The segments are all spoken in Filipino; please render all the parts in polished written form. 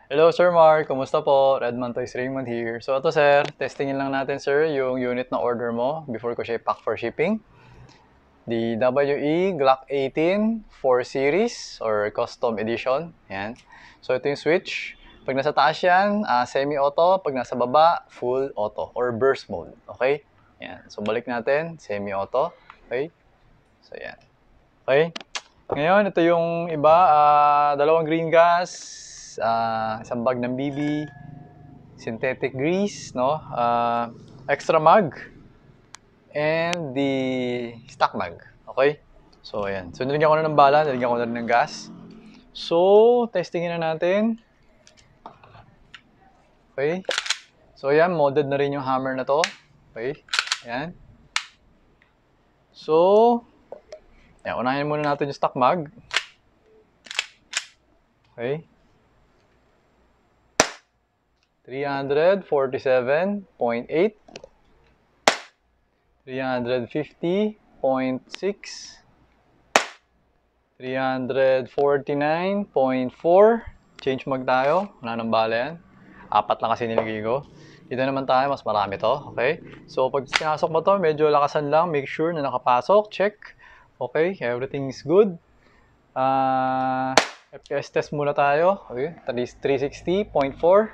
Hello Sir Mark, kumusta po? Redman Toys Raymond here. So ito sir, testingin lang natin sir yung unit na order mo before ko siya i-pack for shipping. The WE Glock 18 4 Series or Custom Edition. Yan. So ito yung switch. Pag nasa taas yan, semi-auto. Pag nasa baba, full auto or burst mode. Okay? Yan. So balik natin, semi-auto. Okay? So yan. Okay? Ngayon, ito yung iba. Dalawang green gas. Isang bag ng BB, synthetic grease, no? Extra mag, and the stock mag. Okay? So, ayan. So, nilagyan ko na ng bala, nilagyan ko na rin ng gas. So, testingin na natin. Okay? So, ayan. Modded na rin yung hammer na to. Okay? Ayan. So, ayan. Unahin muna natin yung stock mag. Okay? 347.8, 350.6, 349.4. Change mag tayo. Wala nang bala yan. Apat lang kasi nilagay ko. Dito naman tayo, mas marami to. Okay? So, pag sinasok mo to, medyo lakasan lang. Make sure na nakapasok. Check. Okay? Everything is good. FPS test muna tayo. Okay? 360.4.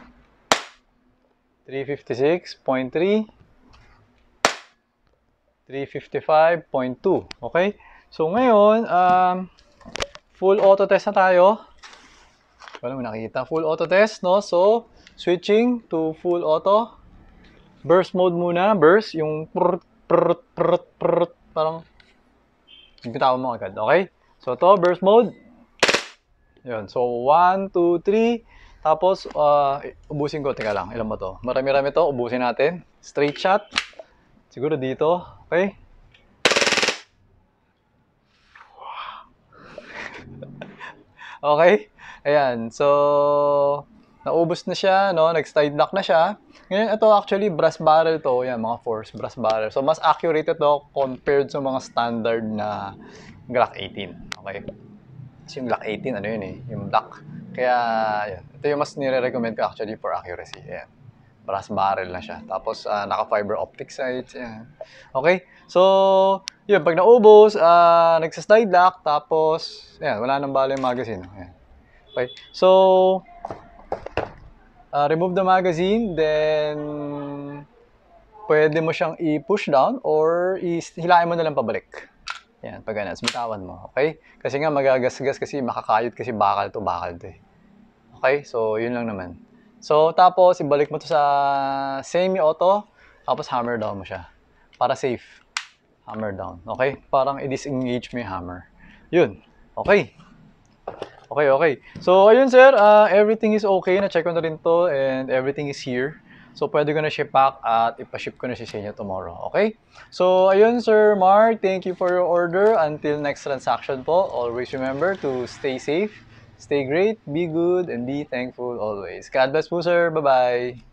356.3, 355.2. Okay? So ngayon, full auto test na tayo. Wala mo nakikita. Full auto test, no? So, switching to full auto. Burst mode muna. Burst, yung parang bitawan mo agad. Okay? So, to burst mode. Yun. So, 1, 2, 3. Tapos, ubusin ko. Teka lang, ilan ba to? Marami-rami to. Ubusin natin. Straight shot. Siguro dito. Okay? Okay? Ayan. So, naubos na siya, no? Nag-slide lock na siya. Ngayon, ito actually, brass barrel to. Yan, mga force, brass barrel. So, mas accurate ito compared sa mga standard na Glock 18. Okay? Kasi yung Glock 18, ano yun eh? Yung black. Kaya, yan. Ito yung mas nire-recommend ko actually for accuracy. Ayan. Brass barrel na siya. Tapos, naka-fiber optic sights. Ayan. Okay? So, yun. Pag naubos, nagsa-slide lock. Tapos, ayan. Wala nang bala yung magazine. Ayan. Okay? So, remove the magazine. Then, pwede mo siyang i-push down or hilahin mo na lang pabalik. Yan, pag ganun, bitawan mo, okay? Kasi nga magagasgas kasi makakayod kasi bakal to eh. Okay? So, yun lang naman. So, tapos ibalik mo to sa semi-auto, tapos hammer down mo siya. Para safe. Hammer down, okay? Parang i-disengage mo yung hammer. Yun. Okay. Okay. So, ayun sir, everything is okay. Na-check ko na rin to and everything is here. So, pwede ko na siya pack at ipaship ko na siya sa inyo tomorrow. Okay? So, ayun Sir Mark. Thank you for your order. Until next transaction po, always remember to stay safe, stay great, be good, and be thankful always. God bless po sir. Bye-bye.